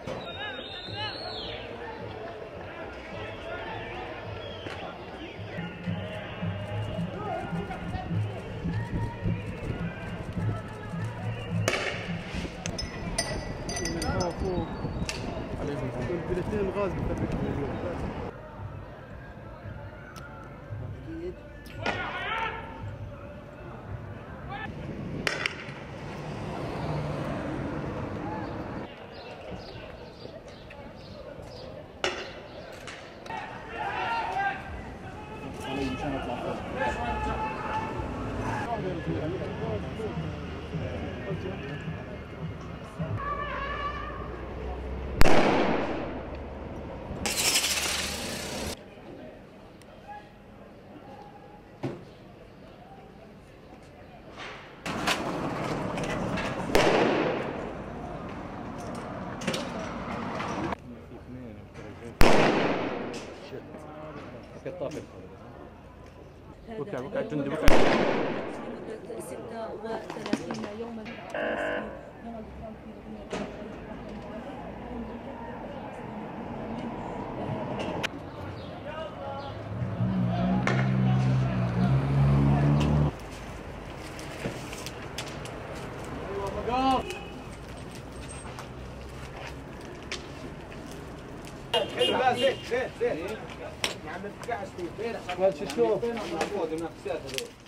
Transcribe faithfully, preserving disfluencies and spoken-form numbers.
البلاتين غاز بثبت اليوم. اكيد. وكا وكا جندي وكا ستة وثلاثين يوما لا زين زين زين يا عم ما تفقعش فيه. هذا شو؟ موجود هناك